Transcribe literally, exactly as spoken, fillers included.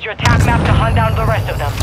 your attack map to hunt down the rest of them.